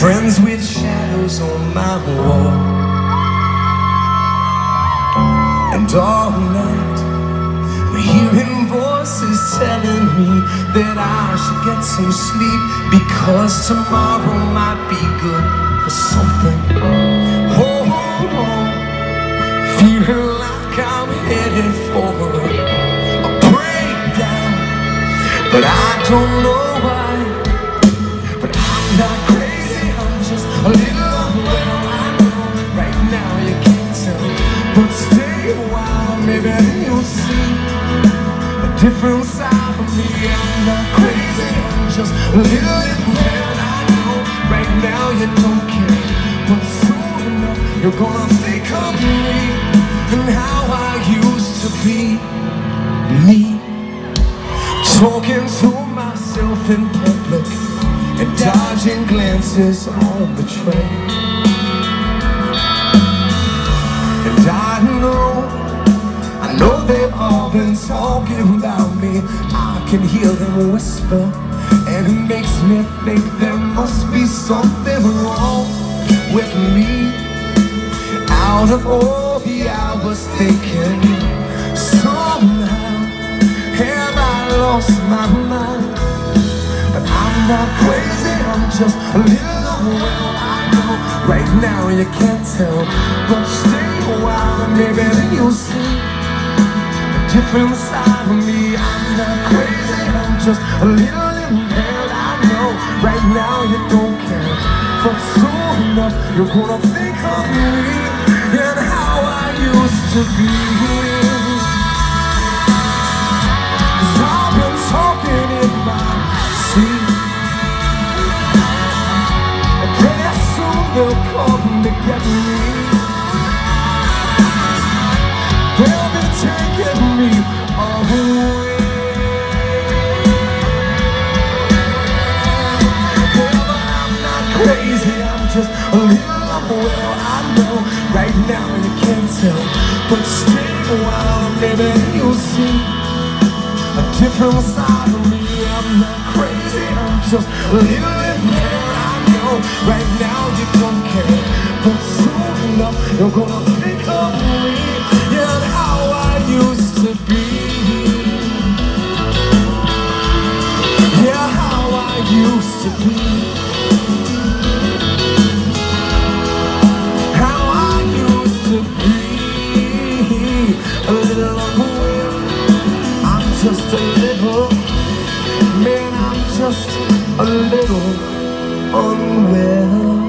friends with shadows on my wall. And all night I'm hearing voices telling me that I should get some sleep, because tomorrow might be good for something. Oh, feeling like I'm headed for a breakdown, but I don't know why. But I'm not crazy, I'm just a little unwell. I know right now you can't tell, but stay a while, maybe you'll see a different side of me. I'm not crazy, I'm just a little impaired. I know right now you don't care, but soon enough you're gonna think of me and how I used to be. Me, talking to myself in public and dodging glances on the train. And I know they've all been talking about me. I can hear them whisper, and it makes me think there must be something wrong with me. Out of all the hours thinking, somehow have I lost my mind. But I'm not crazy, I'm just a little unwell. I know right now you can't tell, but stay a while, maybe then you'll see a different side of me. I'm not crazy, I'm just a little impaired. I know right now you don't care, but soon enough you're gonna think of me and how I used to be. 'Cause I've been talking in my sleep, and pretty soon they'll come to get me. They'll be taking me away. Yeah, but I'm not crazy, I'm just a little unwell. I know right now you can't tell, but stay a while, maybe you'll see a different side of me. I'm not crazy, I'm just a little impaired. I know right now you don't care, but soon enough you're gonna think of me and how I used to be. Yeah, how I used to be. How I used to be. A little unwell, I'm just a little, man, I'm just a little unwell.